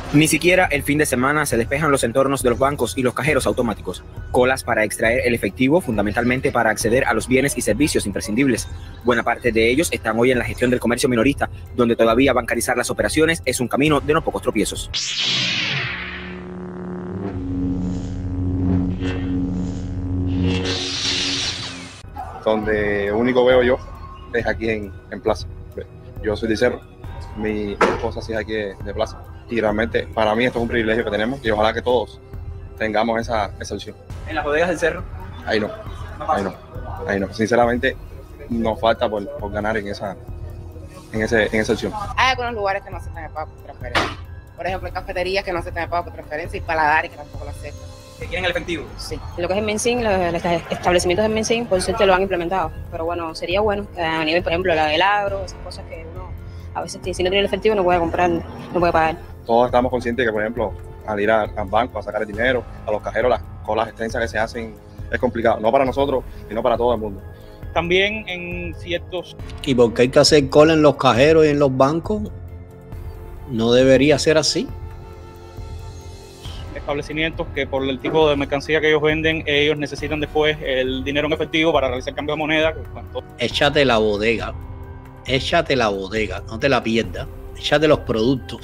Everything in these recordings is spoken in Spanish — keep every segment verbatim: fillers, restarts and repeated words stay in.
Ni siquiera el fin de semana se despejan los entornos de los bancos y los cajeros automáticos. Colas para extraer el efectivo, fundamentalmente para acceder a los bienes y servicios imprescindibles. Buena parte de ellos están hoy en la gestión del comercio minorista, donde todavía bancarizar las operaciones es un camino de no pocos tropiezos. Donde único veo yo es aquí en, en Plaza. Yo soy de Cerro, mi esposa sí es aquí de, de Plaza. Y realmente para mí esto es un privilegio que tenemos y ojalá que todos tengamos esa, esa opción. ¿En las bodegas del Cerro? Ahí no, ahí no, ahí no. Sinceramente nos falta por, por ganar en esa, en, ese, en esa opción. Hay algunos lugares que no aceptan el pago por transferencia. Por ejemplo, hay cafeterías que no aceptan el pago por transferencia y paladares que tampoco lo aceptan. ¿Que quieren el efectivo? Sí. Lo que es el MinSIN, los, los establecimientos del MinSIN, por suerte lo han implementado. Pero bueno, sería bueno que a nivel, por ejemplo, la del agro, esas cosas que uno a veces, si no tiene el efectivo, no puede comprar, no puede pagar. Todos estamos conscientes de que, por ejemplo, al ir al banco a sacar el dinero, a los cajeros, las colas extensas que se hacen es complicado. No para nosotros, sino para todo el mundo. También en ciertos... ¿Y por qué hay que hacer cola en los cajeros y en los bancos? No debería ser así. Establecimientos que por el tipo de mercancía que ellos venden, ellos necesitan después el dinero en efectivo para realizar cambio de moneda. Échate la bodega, échate la bodega, no te la pierdas, échate los productos.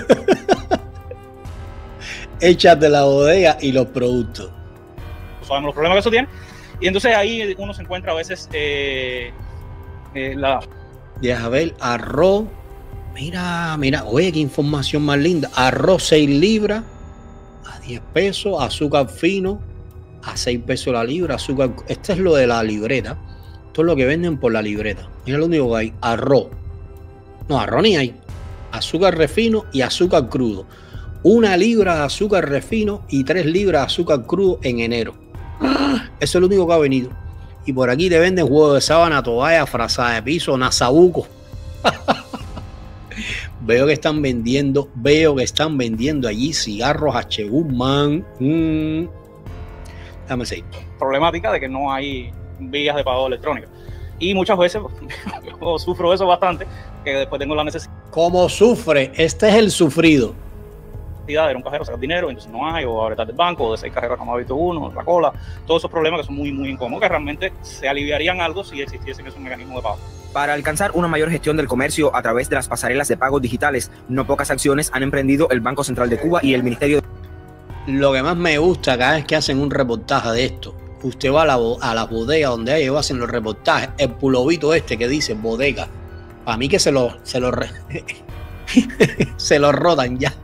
Échate la bodega y los productos. Sabemos los problemas que eso tiene. Y entonces ahí uno se encuentra a veces eh, eh, la... Deja ver, arroz, mira, mira, oye, qué información más linda. Arroz seis libras a diez pesos, azúcar fino a seis pesos la libra, azúcar, este es lo de la libreta, esto es lo que venden por la libreta. Mira lo único que hay, arroz, no, arroz ni hay, azúcar refino y azúcar crudo. Una libra de azúcar refino y tres libras de azúcar crudo en enero. Eso es lo único que ha venido. Y por aquí te venden huevos de sábana, toalla, frazada de piso, nasabuco. Veo que están vendiendo, veo que están vendiendo allí cigarros H. Guzmán. Mm. Dame seis. Problemática de que no hay vías de pago electrónico. Y muchas veces yo sufro eso bastante, que después tengo la necesidad. ¿Cómo sufre? Este es el sufrido. De ir a un cajero, sacar dinero, entonces no hay, o apretar del banco, o de seis cajeros como ha visto uno, la cola, todos esos problemas que son muy, muy incómodos, que realmente se aliviarían algo si existiesen esos mecanismos de pago. Para alcanzar una mayor gestión del comercio a través de las pasarelas de pagos digitales, no pocas acciones han emprendido el Banco Central de Cuba y el Ministerio de... Lo que más me gusta cada vez que hacen un reportaje de esto, usted va a la, a la bodega donde ellos hacen los reportajes, el pulovito este que dice bodega, para mí que se lo, se lo, re... se lo rodan ya.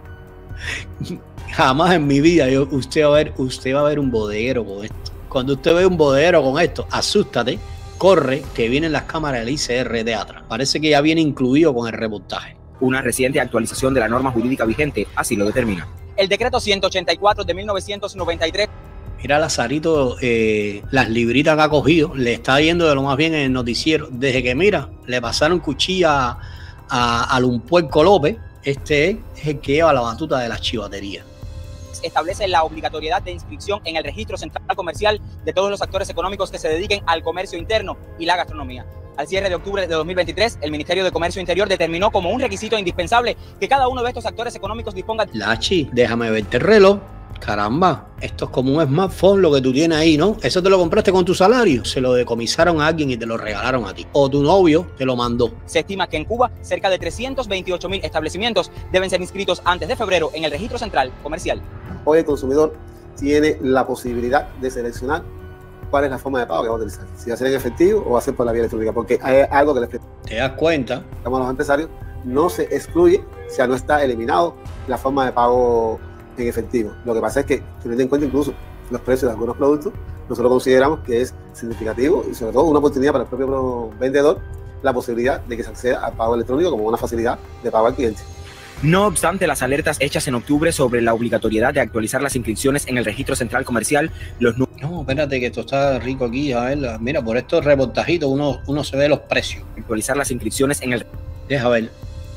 Jamás en mi vida yo, usted, va a ver, usted va a ver un bodeguero con esto. Cuando usted ve un bodeguero con esto, asústate, corre, que vienen las cámaras del I C R de atrás. Parece que ya viene incluido con el reportaje. Una reciente actualización de la norma jurídica vigente así lo determina. El decreto ciento ochenta y cuatro de mil novecientos noventa y tres. Mira, Lazarito, eh, las libritas que ha cogido, le está yendo de lo más bien en el noticiero. Desde que, mira, le pasaron cuchilla a, a, a Lumpuerco López. Este es el que lleva la batuta de la chivatería. Establece la obligatoriedad de inscripción en el registro central comercial de todos los actores económicos que se dediquen al comercio interno y la gastronomía. Al cierre de octubre de dos mil veintitrés, el Ministerio de Comercio Interior determinó como un requisito indispensable que cada uno de estos actores económicos disponga... Lachi, déjame verte el reloj. Caramba, esto es como un smartphone lo que tú tienes ahí, ¿no? ¿Eso te lo compraste con tu salario? Se lo decomisaron a alguien y te lo regalaron a ti. O tu novio te lo mandó. Se estima que en Cuba cerca de trescientos veintiocho mil establecimientos deben ser inscritos antes de febrero en el registro central comercial. Hoy el consumidor tiene la posibilidad de seleccionar cuál es la forma de pago que va a utilizar. Si va a ser en efectivo o va a ser por la vía electrónica. Porque hay algo que les te das cuenta. A los empresarios no se excluye, o sea, no está eliminado la forma de pago en efectivo. Lo que pasa es que, teniendo en cuenta incluso los precios de algunos productos, nosotros consideramos que es significativo y sobre todo una oportunidad para el propio vendedor la posibilidad de que se acceda al pago electrónico como una facilidad de pago al cliente. No obstante las alertas hechas en octubre sobre la obligatoriedad de actualizar las inscripciones en el registro central comercial, los no, no espérate que esto está rico aquí, a ver, mira, por estos reportajitos uno, uno se ve los precios. Actualizar las inscripciones en el... Deja ver.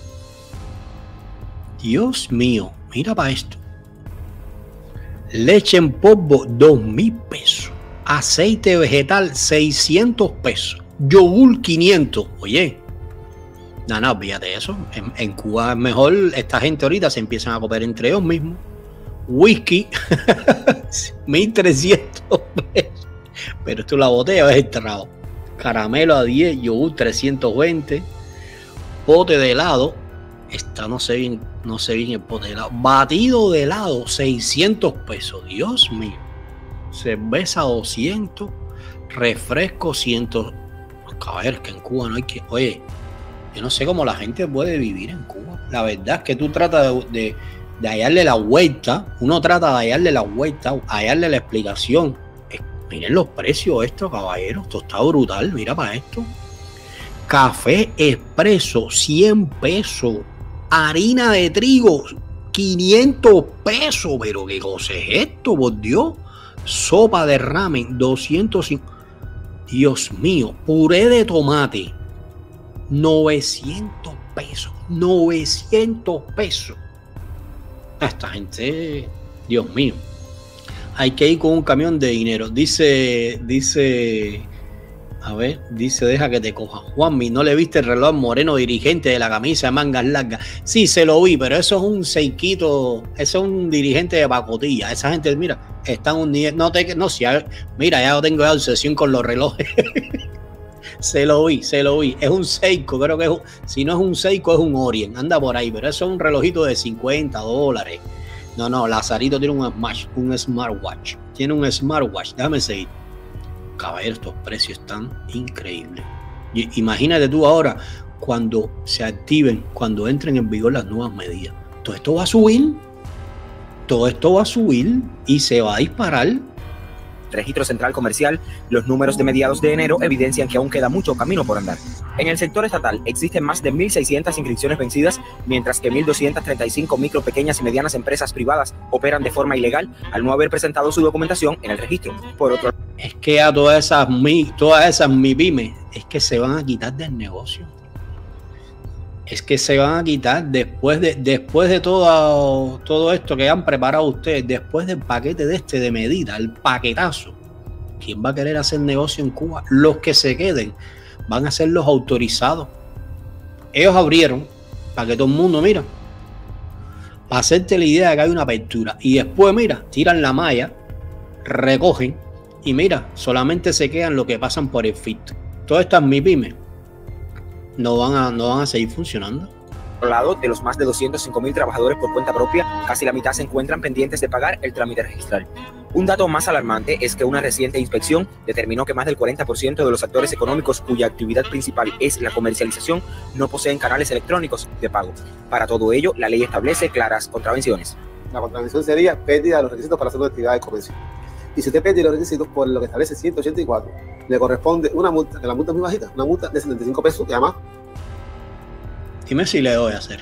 Dios mío, mira para esto. Leche en polvo, dos mil pesos. Aceite vegetal, seiscientos pesos. Yogur, quinientos. Oye, No, no, olvídate eso. En, en Cuba es mejor, esta gente ahorita se empiezan a comer entre ellos mismos. Whisky, mil trescientos pesos. Pero esto la botella es el trago. Caramelo a diez, yogur trescientos veinte. Pote de helado. Esta no sé bien, no sé bien el pote de helado. Batido de helado, seiscientos pesos. Dios mío. Cerveza doscientos. Refresco cien. A ver, que en Cuba no hay que... Oye, yo no sé cómo la gente puede vivir en Cuba. La verdad es que tú tratas de, de, de hallarle la vuelta. Uno trata de hallarle la vuelta, hallarle la explicación. Eh, miren los precios estos, caballeros. Esto está brutal. Mira para esto. Café expreso, cien pesos. Harina de trigo, quinientos pesos. Pero qué cosa es esto, por Dios. Sopa de ramen, doscientos cincuenta. Dios mío, puré de tomate, novecientos pesos. novecientos pesos. Esta gente, Dios mío. Hay que ir con un camión de dinero. Dice, dice, a ver, dice, deja que te coja. Juanmi, ¿no le viste el reloj moreno dirigente de la camisa de mangas largas? Sí, se lo vi, pero eso es un seiquito, eso es un dirigente de pacotilla. Esa gente, mira, está en un nivel, no te, no, si, mira, ya tengo ya obsesión con los relojes. Se lo vi, se lo vi. Es un Seiko, creo que es un, si no es un Seiko es un Orient, anda por ahí, pero eso es un relojito de cincuenta dólares. No, no, Lazarito tiene un Smash, un smartwatch. Tiene un smartwatch, déjame seguir. Caballero, estos precios están increíbles. Y, imagínate tú ahora, cuando se activen, cuando entren en vigor las nuevas medidas. Todo esto va a subir, todo esto va a subir y se va a disparar. Registro Central Comercial, los números de mediados de enero evidencian que aún queda mucho camino por andar. En el sector estatal existen más de mil seiscientas inscripciones vencidas, mientras que mil doscientas treinta y cinco micro, pequeñas y medianas empresas privadas operan de forma ilegal al no haber presentado su documentación en el registro. Por otro lado, es que a todas esas mi, todas esas MIPYMES es que se van a quitar del negocio. Es que se van a quitar después de, después de todo, todo esto que han preparado ustedes, después del paquete de este de medida, el paquetazo. ¿Quién va a querer hacer negocio en Cuba? Los que se queden van a ser los autorizados. Ellos abrieron para que todo el mundo, mira, para hacerte la idea de que hay una apertura. Y después, mira, tiran la malla, recogen y mira, solamente se quedan los que pasan por el filtro. Todas estas MIPYMES no van a, no van a seguir funcionando. Por otro lado, de los más de doscientos cinco mil trabajadores por cuenta propia, casi la mitad se encuentran pendientes de pagar el trámite registral. Un dato más alarmante es que una reciente inspección determinó que más del cuarenta por ciento de los actores económicos cuya actividad principal es la comercialización no poseen canales electrónicos de pago. Para todo ello, la ley establece claras contravenciones. La contravención sería pérdida de los requisitos para hacer una actividad de comercio. Y si usted pierde los requisitos por lo que establece ciento ochenta y cuatro, le corresponde una multa, que la multa es muy bajita, una multa de setenta y cinco pesos, que además. Dime si le doy a hacer.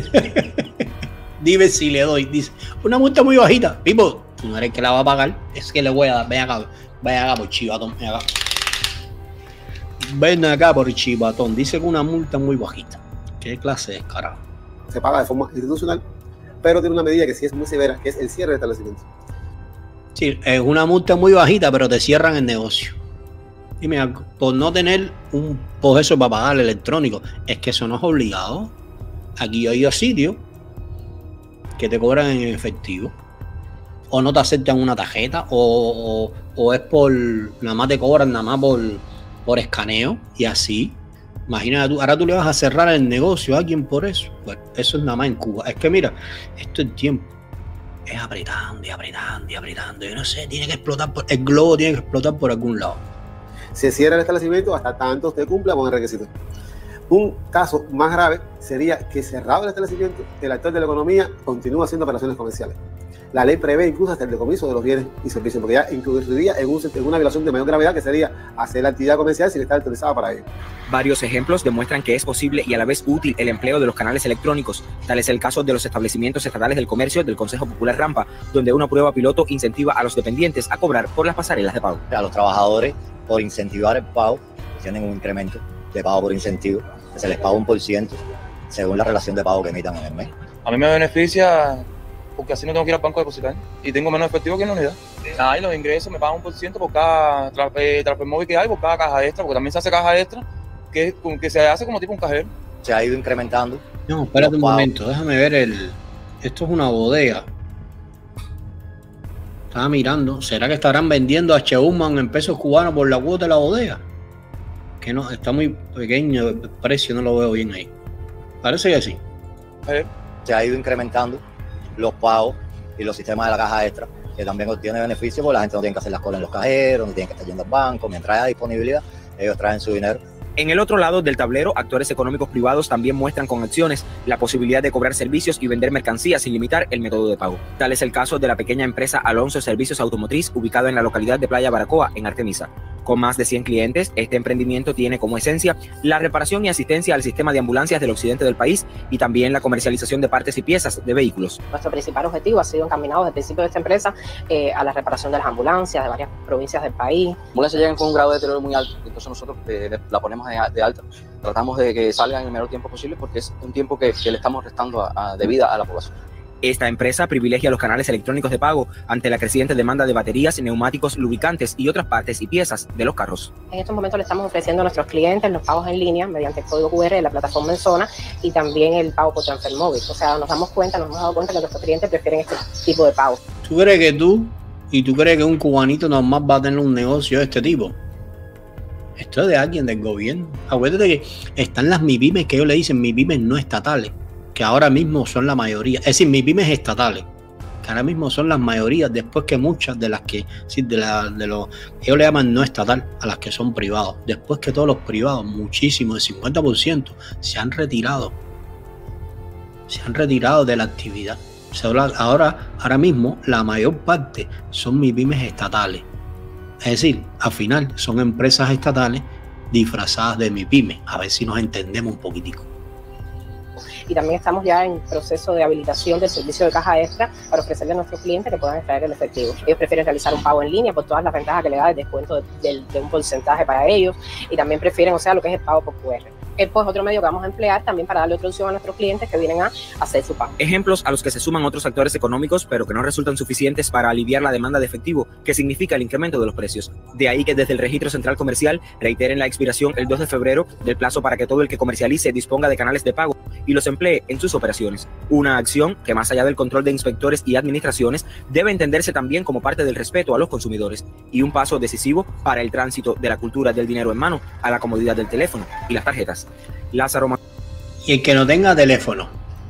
Dime si le doy. Dice, una multa muy bajita. Pipo, tú no eres el que la va a pagar, es que le voy a dar. Ven acá, ven acá por chivatón, ven acá. Ven acá por chivatón. Dice que una multa muy bajita. ¿Qué clase de carajo? Se paga de forma institucional, pero tiene una medida que sí es muy severa, que es el cierre de establecimiento. Sí, es una multa muy bajita, pero te cierran el negocio. Dime algo, por no tener un proceso para pagar electrónico, es que eso no es obligado. Aquí hay sitios que te cobran en efectivo, o no te aceptan una tarjeta, o, o, o es por, nada más te cobran nada más por, por escaneo, y así. Imagínate tú, ahora tú le vas a cerrar el negocio a alguien por eso. Bueno, eso es nada más en Cuba. Es que mira, esto es tiempo. Es apretando y apretando y apretando. Yo no sé, tiene que explotar por, el globo tiene que explotar por algún lado. Se cierra el establecimiento hasta tanto usted cumpla con el requisito. Un caso más grave sería que cerrado el establecimiento, el actor de la economía continúa haciendo operaciones comerciales. La ley prevé incluso hasta el decomiso de los bienes y servicios, porque ya incluiría en, un, en una violación de mayor gravedad, que sería hacer la actividad comercial sin estar autorizada para ello. Varios ejemplos demuestran que es posible y a la vez útil el empleo de los canales electrónicos. Tal es el caso de los establecimientos estatales del comercio del Consejo Popular Rampa, donde una prueba piloto incentiva a los dependientes a cobrar por las pasarelas de pago. A los trabajadores, por incentivar el pago, tienen un incremento de pago por incentivo, que se les paga un por ciento según la relación de pago que emitan en el mes. A mí me beneficia porque así no tengo que ir al banco a depositar y tengo menos efectivo que en la unidad. Ahí los ingresos me pagan un por ciento por cada transfer móvil que hay, por cada caja extra, porque también se hace caja extra, que, que se hace como tipo un cajero. se ha ido incrementando. No, espérate un momento, déjame ver el... Esto es una bodega. Estaba mirando, ¿será que estarán vendiendo a Cheuman en pesos cubanos por la cuota de la bodega? Que no, está muy pequeño el precio, no lo veo bien ahí. Parece que sí. Se ha ido incrementando los pagos y los sistemas de la caja extra, que también obtiene beneficios porque la gente no tiene que hacer las colas en los cajeros, no tiene que estar yendo al banco. Mientras haya disponibilidad, ellos traen su dinero. En el otro lado del tablero, actores económicos privados también muestran con acciones la posibilidad de cobrar servicios y vender mercancías sin limitar el método de pago. Tal es el caso de la pequeña empresa Alonso Servicios Automotriz, ubicada en la localidad de Playa Baracoa, en Artemisa. Con más de cien clientes, este emprendimiento tiene como esencia la reparación y asistencia al sistema de ambulancias del occidente del país y también la comercialización de partes y piezas de vehículos. Nuestro principal objetivo ha sido encaminado desde el principio de esta empresa eh, a la reparación de las ambulancias de varias provincias del país. Las ambulancias llegan con un grado de deterioro muy alto, entonces nosotros eh, la ponemos de, de alta. Tratamos de que salgan en el menor tiempo posible porque es un tiempo que, que le estamos restando a, a, de vida a la población. Esta empresa privilegia los canales electrónicos de pago ante la creciente demanda de baterías, neumáticos, lubricantes y otras partes y piezas de los carros. En estos momentos le estamos ofreciendo a nuestros clientes los pagos en línea mediante el código cu erre de la plataforma Enzona y también el pago por transfer móvil. O sea, nos damos cuenta, nos hemos dado cuenta que nuestros clientes prefieren este tipo de pago. ¿Tú crees que tú y tú crees que un cubanito normal va a tener un negocio de este tipo? Esto es de alguien del gobierno. Acuérdate que están las MIPYMES que ellos le dicen MIPYMES no estatales, que ahora mismo son la mayoría. Es decir, MIPYMES estatales, que ahora mismo son las mayorías, después que muchas de las que, sí, de, la, de los, ellos le llaman no estatal a las que son privados. Después que todos los privados, muchísimo, el cincuenta por ciento, se han retirado. Se han retirado de la actividad. O sea, ahora, ahora mismo la mayor parte son MIPYMES estatales. Es decir, al final son empresas estatales disfrazadas de MIPYME. A ver si nos entendemos un poquitico. Y también estamos ya en proceso de habilitación del servicio de caja extra para ofrecerle a nuestros clientes que puedan extraer el efectivo. Ellos prefieren realizar un pago en línea por todas las ventajas que le da el descuento de, de, de un porcentaje para ellos y también prefieren, o sea, lo que es el pago por cu erre. Es pues otro medio que vamos a emplear también para darle otra opción a nuestros clientes que vienen a hacer su pago. Ejemplos a los que se suman otros actores económicos, pero que no resultan suficientes para aliviar la demanda de efectivo, que significa el incremento de los precios. De ahí que desde el Registro Central Comercial reiteren la expiración el dos de febrero del plazo para que todo el que comercialice disponga de canales de pago y los emplee en sus operaciones. Una acción que, más allá del control de inspectores y administraciones, debe entenderse también como parte del respeto a los consumidores y un paso decisivo para el tránsito de la cultura del dinero en mano a la comodidad del teléfono y las tarjetas. Lázaro. Y el que no tenga teléfono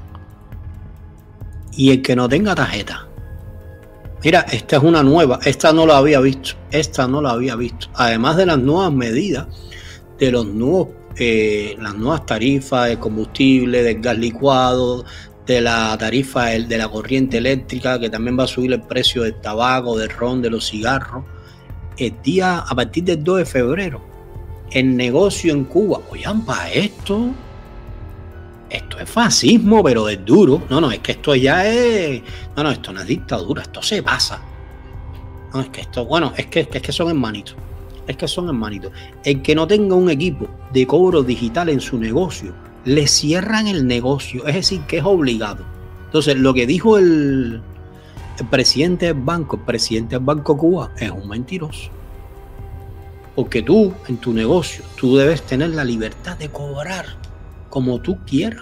y el que no tenga tarjeta. Mira, esta es una nueva, esta no la había visto, esta no la había visto. Además de las nuevas medidas, de los nuevos, eh, las nuevas tarifas de combustible, del gas licuado, de la tarifa de la corriente eléctrica, que también va a subir el precio del tabaco, del ron, de los cigarros. El día, a partir del dos de febrero. El negocio en Cuba, oigan, para esto, esto es fascismo, pero es duro. No, no, es que esto ya es, no, no, esto no es dictadura, esto se pasa. No, es que esto, bueno, es que, es que son hermanitos, es que son hermanitos. El que no tenga un equipo de cobro digital en su negocio, le cierran el negocio, es decir, que es obligado. Entonces, lo que dijo el, el presidente del banco, el presidente del Banco Cuba, es un mentiroso. Porque tú, en tu negocio, tú debes tener la libertad de cobrar como tú quieras.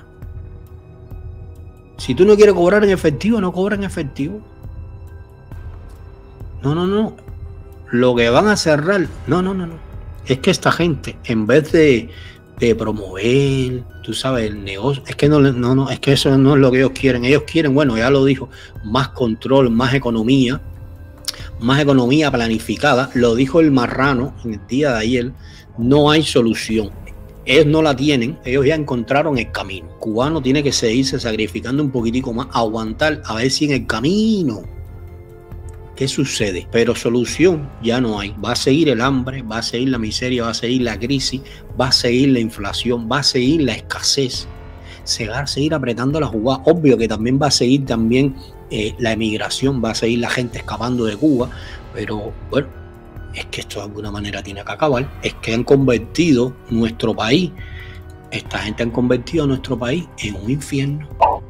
Si tú no quieres cobrar en efectivo, no cobra en efectivo. No, no, no. Lo que van a cerrar, no, no, no, no. Es que esta gente, en vez de, de promover, tú sabes, el negocio, es que no, no, no, es que eso no es lo que ellos quieren. Ellos quieren, bueno, ya lo dijo, más control, más economía. Más economía planificada, lo dijo el Marrano en el día de ayer, no hay solución. Ellos no la tienen, ellos ya encontraron el camino. El cubano tiene que seguirse sacrificando un poquitico más, aguantar, a ver si en el camino, ¿qué sucede? Pero solución ya no hay. Va a seguir el hambre, va a seguir la miseria, va a seguir la crisis, va a seguir la inflación, va a seguir la escasez. Se va a seguir apretando la jugada. Obvio que también va a seguir también eh, la emigración, va a seguir la gente escapando de Cuba, pero bueno, es que esto de alguna manera tiene que acabar. Es que han convertido nuestro país, esta gente han convertido nuestro país en un infierno.